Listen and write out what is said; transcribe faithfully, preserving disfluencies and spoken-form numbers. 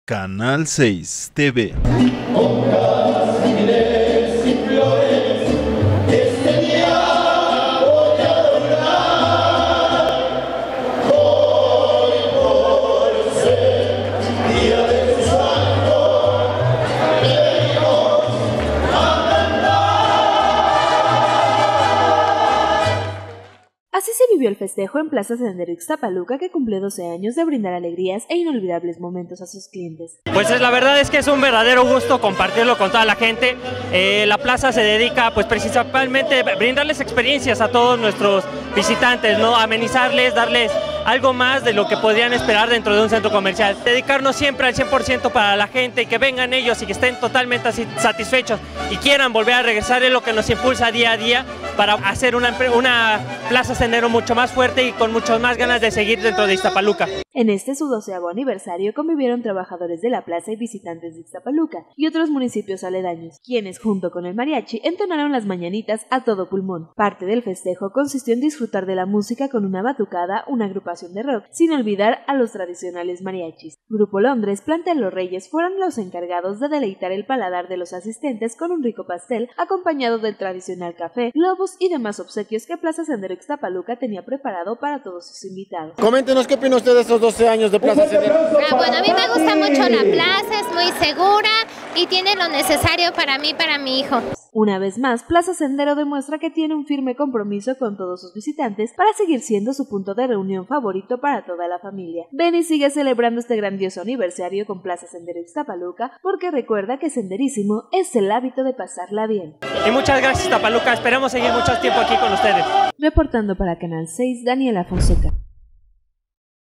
Canal seis T V. Así se vivió el festejo en Plaza Sendero Ixtapaluca, que cumple doce años de brindar alegrías e inolvidables momentos a sus clientes. Pues la verdad es que es un verdadero gusto compartirlo con toda la gente. Eh, la plaza se dedica pues principalmente a brindarles experiencias a todos nuestros visitantes, ¿no? Amenizarles, darles algo más de lo que podrían esperar dentro de un centro comercial. Dedicarnos siempre al cien por ciento para la gente y que vengan ellos y que estén totalmente satisfechos y quieran volver a regresar, es lo que nos impulsa día a día para hacer una, una Plaza Sendero mucho más fuerte y con muchas más ganas de seguir dentro de Ixtapaluca. En este su doceavo aniversario convivieron trabajadores de la plaza y visitantes de Ixtapaluca y otros municipios aledaños, quienes junto con el mariachi entonaron las mañanitas a todo pulmón. Parte del festejo consistió en disfrutar de la música con una batucada, una agrupación de rock, sin olvidar a los tradicionales mariachis. Grupo Londres, Plantel Los Reyes fueron los encargados de deleitar el paladar de los asistentes con un rico pastel acompañado del tradicional café, globos y demás obsequios que Plaza Sendero Ixtapaluca tenía preparado para todos sus invitados. Coméntenos qué opina usted de estos doce años de Plaza Sendero. Ah, bueno, a mí me gusta mucho la plaza, es muy segura y tiene lo necesario para mí y para mi hijo. Una vez más, Plaza Sendero demuestra que tiene un firme compromiso con todos sus visitantes para seguir siendo su punto de reunión favorito para toda la familia. Ven y sigue celebrando este grandioso aniversario con Plaza Sendero Ixtapaluca, porque recuerda que senderismo es el hábito de pasarla bien. Y muchas gracias, Ixtapaluca, esperamos seguir mucho tiempo aquí con ustedes. Reportando para Canal seis, Daniela Fonseca.